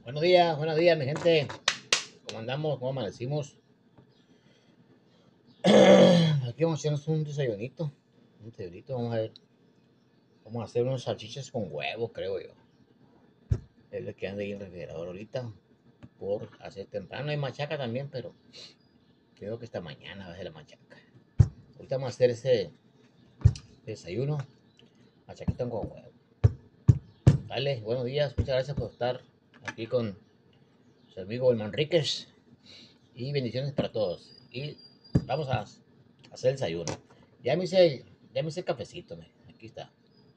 Buenos días, mi gente. ¿Cómo andamos? ¿Cómo amanecimos? Aquí vamos a hacernos un desayunito. Vamos a ver. Vamos a hacer unos salchichas con huevo, creo yo. Es lo que anda ahí en el refrigerador ahorita. Por hacer temprano. Hay machaca también, pero creo que esta mañana va a ser la machaca. Ahorita vamos a hacer ese desayuno. Machaquita con huevo. Dale, buenos días. Muchas gracias por estar aquí con su amigo el Manríquez. Y bendiciones para todos. Y vamos a hacer el desayuno. Ya me hice el cafecito, aquí está.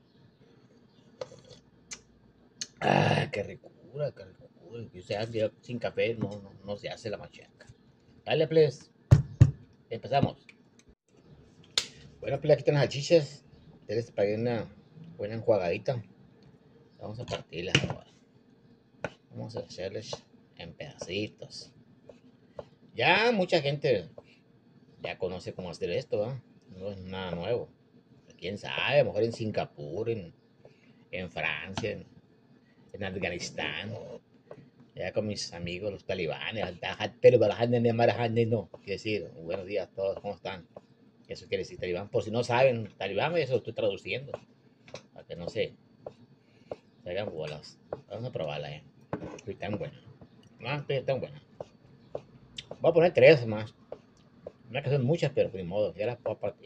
Ah, qué ricura, qué ricura. O sea, sin café no se hace la machaca. Dale, pues, empezamos. Bueno, pues aquí están las salchichas. Tienes para una buena enjuagadita. Vamos a partirlas ahora. Vamos a hacerles en pedacitos. Ya mucha gente ya conoce cómo hacer esto, ¿eh? No es nada nuevo. Quién sabe, a lo mejor en Singapur, en Francia, en Afganistán, ya con mis amigos los talibanes, no, quiere decir, buenos días a todos, ¿cómo están? Eso quiere decir talibán, por si no saben, talibán, eso lo estoy traduciendo, para que no se hagan bolas. Vamos a probarla, estoy tan buena, no, estoy tan buena. Voy a poner 3 más, no que son muchas, pero ni modo, ya las puedo partir.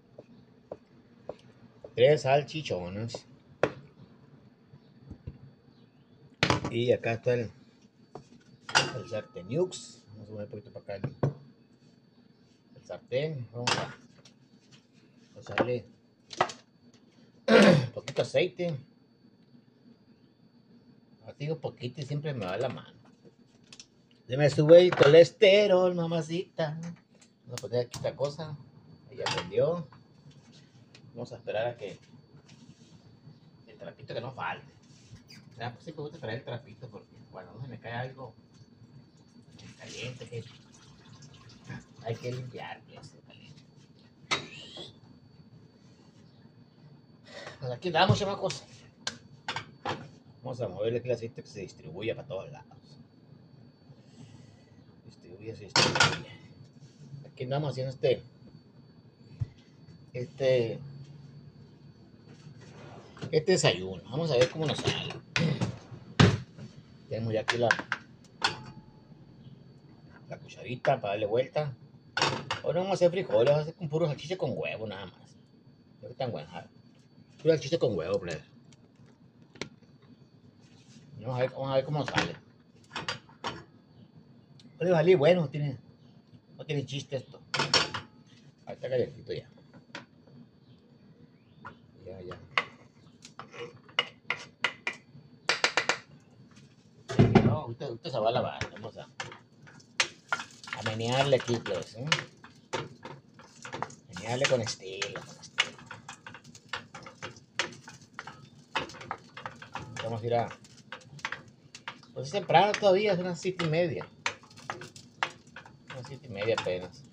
3 salchichones. Y acá está el sarteniux. Vamos a poner un poquito para acá el sartén. Vamos a echarle un poquito de aceite. Así digo poquito y siempre me va la mano. Se me sube el colesterol, mamacita. Vamos a poner aquí esta cosa. Ahí ya prendió. Vamos a esperar a que el trapito que no falte. Ya, pues sí me gusta traer el trapito porque cuando no se me cae algo caliente, que hay que limpiar, pues, caliente. Pues aquí damos, chamacos. Vamos a moverle aquí el aceite que se distribuya para todos lados. Se distribuye. Aquí andamos haciendo este desayuno. Vamos a ver cómo nos sale. Tenemos ya aquí la cucharita para darle vuelta. Ahora vamos a hacer frijoles, vamos a hacer con puro salchicha con huevo nada más. No es tan buena. Puro salchicha con huevo, pues. Vamos a ver cómo sale. Puede salir bueno, no tiene chiste esto. Ahí está calientito ya. Ya. No, ahorita se va a lavar. Vamos a menearle aquí, pues. Menearle con estilo. Vamos a ir a... Pues es temprano todavía, es unas 7:30. Unas 7:30 apenas.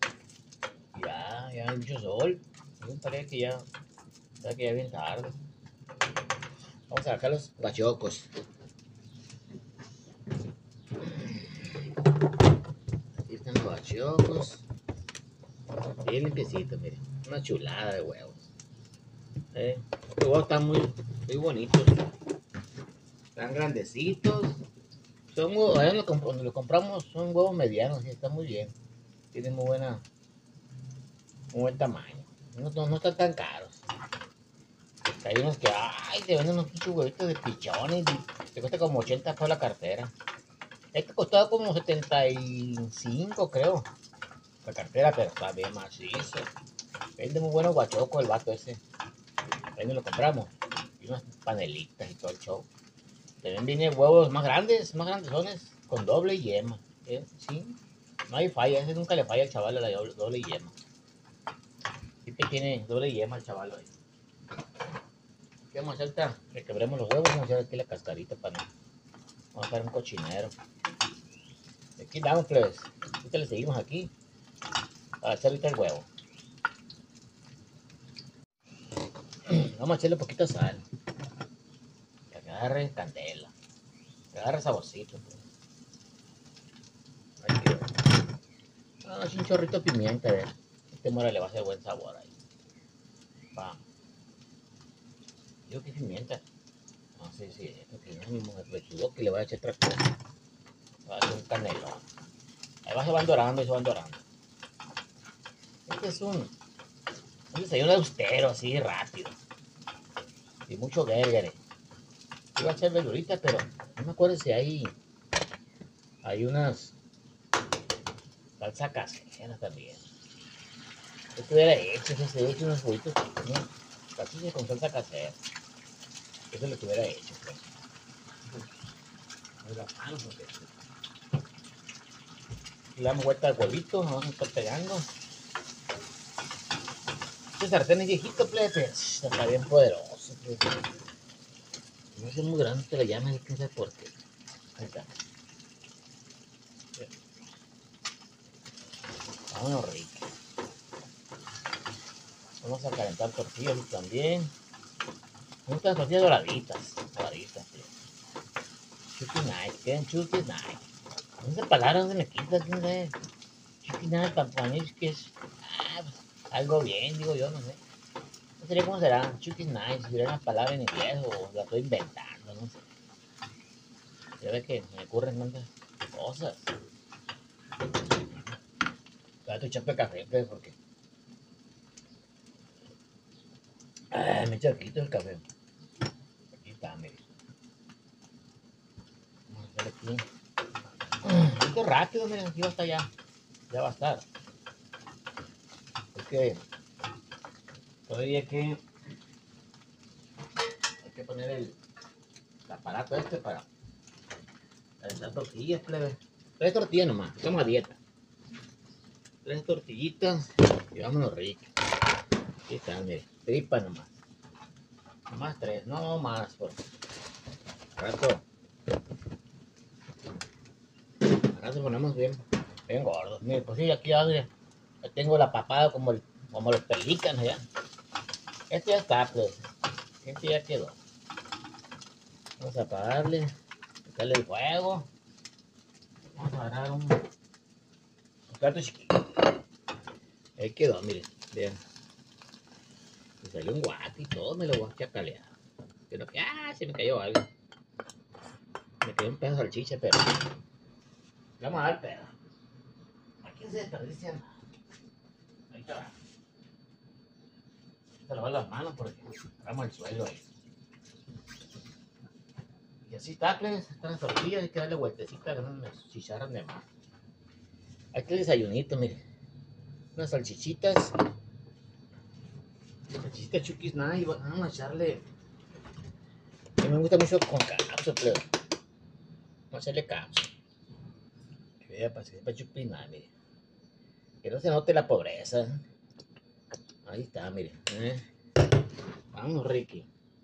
Ya hay mucho sol. Me parece que ya es bien tarde. Vamos a sacar los guachocos. Aquí están los guachocos. Bien limpiecitos, miren. Una chulada de huevos. Los huevos están muy bonitos. Están grandecitos. Cuando los compramos son huevos medianos y están muy bien. Tienen muy buen tamaño. No están tan caros. Hay unos que, te venden unos pinches huevitos de pichones y te cuesta como 80 por la cartera. Este costaba como 75, creo. La cartera, pero está bien macizo. Vende muy buenos guachocos el vato ese. Ahí nos lo compramos. Y unas panelitas y todo el show. También viene huevos más grandesones, con doble yema. Sí, no hay falla, ese nunca le falla al chaval a la doble yema. Siempre tiene doble yema el chaval ahí. ¿Qué vamos a hacer ahorita? Que quebremos los huevos, vamos a hacer aquí la cascarita para no. Vamos a hacer un cochinero. Aquí damos, pues. Ahorita le seguimos aquí para hacer ahorita el huevo. Vamos a echarle un poquito de sal. Que agarre candela. Agarra saborcito. Pues. Hay que... un chorrito de pimienta, ver. Este mora le va a hacer buen sabor ahí. Va. Digo que pimienta. No sé si es porque no, mi mujer me equivoco que le va a echar otra cosa. Va a hacer un canelón. Ahí se van dorando y se van dorando. Este es un desayuno austero, así rápido. Y mucho gérgere. Iba a echar verdurita, pero no me acuerdo si hay unas salsa casera también. Esto hubiera hecho, se hecho unos huevitos, ¿no? Salchichas con salsa casera. Eso es lo que hubiera hecho, pues. Le damos vuelta al huevito, vamos a estar pegando. Este sartén es viejito, plebe, está bien poderoso, plebe. No es muy grande, te lo llaman, no sé por qué. Ahí está. Vámonos rico. Vamos a calentar tortillas también. Me gustan las tortillas doraditas, plebe. Chucky nice, quedan chucky nice. Esa palabra no se me quita, quién sabe. Chucky nice, para mí es que es pues, algo bien, digo yo, no sé. No sería cómo será, chucky nice, si hubiera una palabra en inglés o la estoy inventando, no sé. Ya ves que me ocurren tantas cosas. Date tu chape de café, pues, porque me echa poquito el café. Aquí está, mire. Vamos a hacer aquí. Esto rápido, miren, aquí va a estar ya. Ya va a estar. Es que todavía hay que poner el aparato este para calentar tortillas, plebe. 3 tortillas nomás, estamos a dieta. 3 tortillitas y vámonos ricos. Aquí están, mire, tripa nomás. Nomás 3, no más, porque al rato ponemos bien gordos. Mire, pues sí, aquí ya, mire, ya tengo la papada como los pelícanos ya. Este ya está, pues. Este ya quedó. Vamos a apagarle, quitarle el fuego. Vamos a agarrar un plato chiquito. Ahí quedó, mire, bien. Me salió un guate y todo, me lo voy a chacalear. Pero que, se me cayó algo. Me quedó un pedazo de salchicha, pero le vamos a dar pedo. Aquí no se desperdicia nada. Ahí está. Se lavar las manos porque agarramos el suelo ahí. Y así está, plebes. Están las tortillas, hay que darle vueltecita que no me chicharran de más. Aquí el desayunito, mire. Unas salchichitas. Salchichitas Chucky Nice. Vamos a echarle. A mí me gusta mucho con capsu, plebes. Vamos a echarle capsu. Que vea para que sepa Chucky Nice, mire. Que no se note la pobreza. Ahí está, mire. Vamos, Ricky.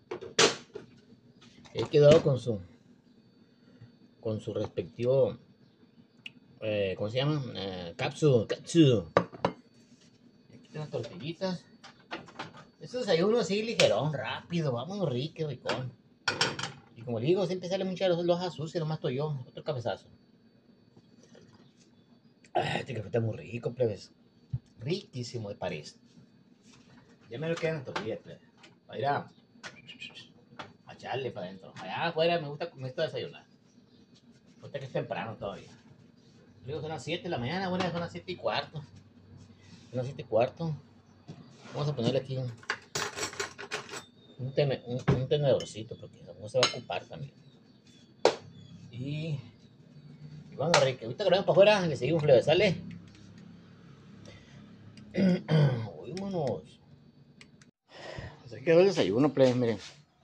He quedado con su respectivo, ¿cómo se llama? Capsu. Aquí están las tortillitas. Este desayuno así ligerón, rápido. Vamos, Ricky, ricón. Y como le digo, siempre sale mucha loja sucia, nomás estoy yo. Otro cabezazo. Este café está muy rico, plebes. Riquísimo de París. Ya me lo quedan las tortillas, plebes. Para ir a echarle para adentro. Allá afuera me gusta desayunar. Ahorita que es temprano todavía. Luego son las 7 de la mañana, bueno, son las 7:15. Son las 7:15. Vamos a ponerle aquí un tenedorcito porque no se va a ocupar también. Y vamos a ver que ahorita que lo vemos para afuera, le seguimos, plebe, ¿sale? Oímonos. Pues aquí quedó el desayuno, plebe, miren.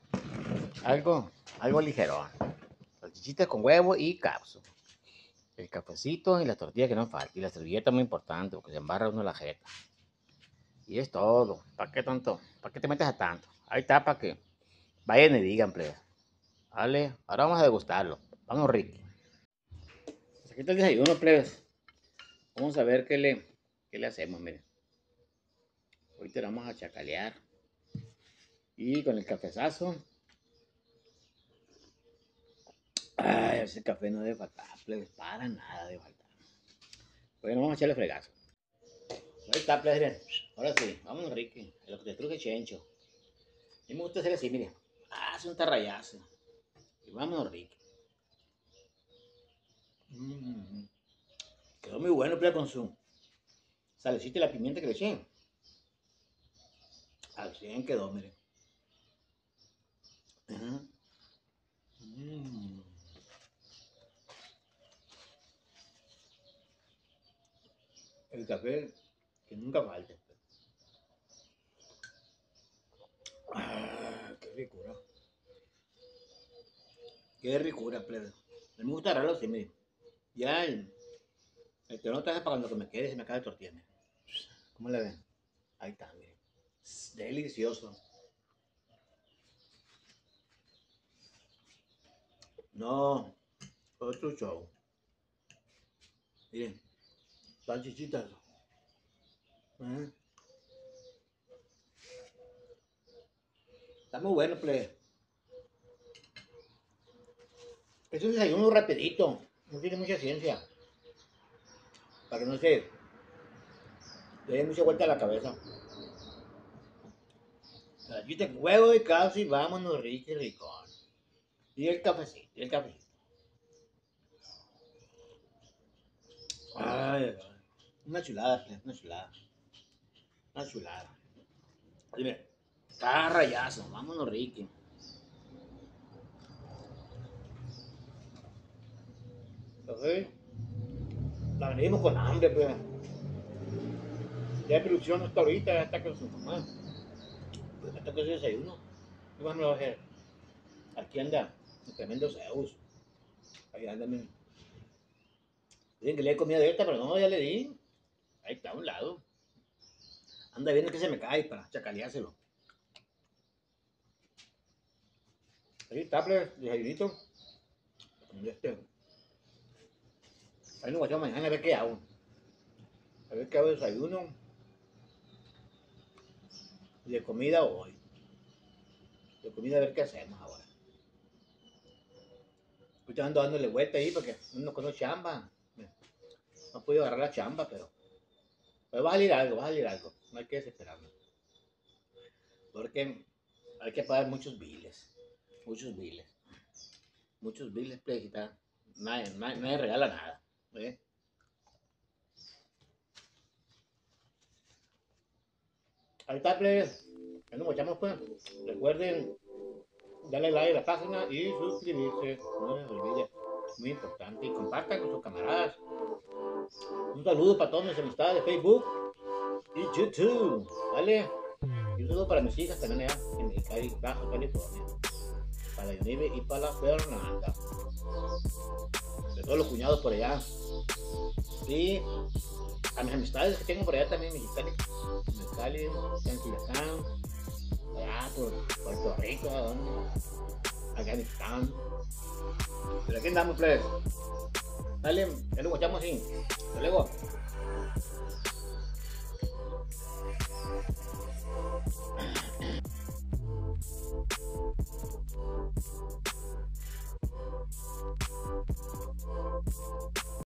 Algo ligerón. Salchichita con huevo y capsu. El cafecito y la tortilla que no falta. Y la servilleta muy importante porque se embarra uno la jeta. Y es todo. ¿Para qué tanto? ¿Para qué te metes a tanto? Ahí está para que vayan y digan, plebe. Vale, ahora vamos a degustarlo. Vamos, Ricky. Pues aquí está el desayuno, plebes. Vamos a ver qué le hacemos, miren. Ahorita le vamos a chacalear. Y con el cafezazo. Ay, ese café no debe faltar, plebes, para nada de faltar. Bueno, vamos a echarle fregazo. Ahí está, plebes, miren. Ahora sí, vámonos, Ricky. Lo que te truje Chencho. A mí me gusta hacer así, miren. Hace un tarrayazo. Y vámonos, Ricky. Quedó muy bueno, plebes, con su salecita y la pimienta que le eché. Al 100 quedó, miren. El café que nunca falte. Qué ricura. Qué ricura, plebe. A mí me gusta agarrarlo así, miren. Ya el telón está para cuando me quede y se me cae el tortilla, miren. ¿Cómo le ven? Ahí está, miren. Es delicioso. No, otro show. Miren, salchichitas. Está muy bueno, plebe. Es un desayuno rapidito, no tiene mucha ciencia. Para que no se le dé mucha vuelta a la cabeza. Salchicha, huevo y casi, vámonos, rico y ricón. Y el cafecito, y el cafecito. Ay, una chulada, una chulada. Una chulada. Dime, está rayazo, vámonos, Ricky. Entonces, la venimos con hambre, pues. Ya hay producción hasta ahorita, ya está con su mamá. Pues hasta que se desayuno. ¿Qué más me va a hacer? Aquí anda, el tremendo Zeus. Ahí anda, miren. Dicen que le he comido de esta, pero no, ya le di. Ahí está a un lado. Anda viendo que se me cae para chacaleárselo. Ahí está, pues, desayunito. Ahí nos guachamos mañana a ver qué hago. A ver qué hago de desayuno. Y de comida hoy. De comida a ver qué hacemos ahora. Ahorita ando dándole vuelta ahí porque uno conoce chamba. No he podido agarrar la chamba, pero va a salir algo, va a salir algo. No hay que desesperarnos. Porque hay que pagar muchos biles. Muchos biles. Muchos biles, plebiscita. Nadie regala nada. ¿Eh? Ahí está, plebes. Ya nos echamos, pues. Recuerden darle like a la página y suscribirse. No les olvide. Muy importante. Y compartan con sus camaradas. Un saludo para todas mis amistades de Facebook y YouTube. ¿Vale? Y un saludo para mis hijas también allá en Mexicali, Baja California. Para Yonive y para la Fernanda. De todos los cuñados por allá. Y a mis amistades que tengo por allá también en Mexicali, en Culiacán, allá por Puerto Rico, ¿a dónde? Afganistán. Pero aquí andamos, plebes. Dale, ya lo guachamos así. Hasta luego.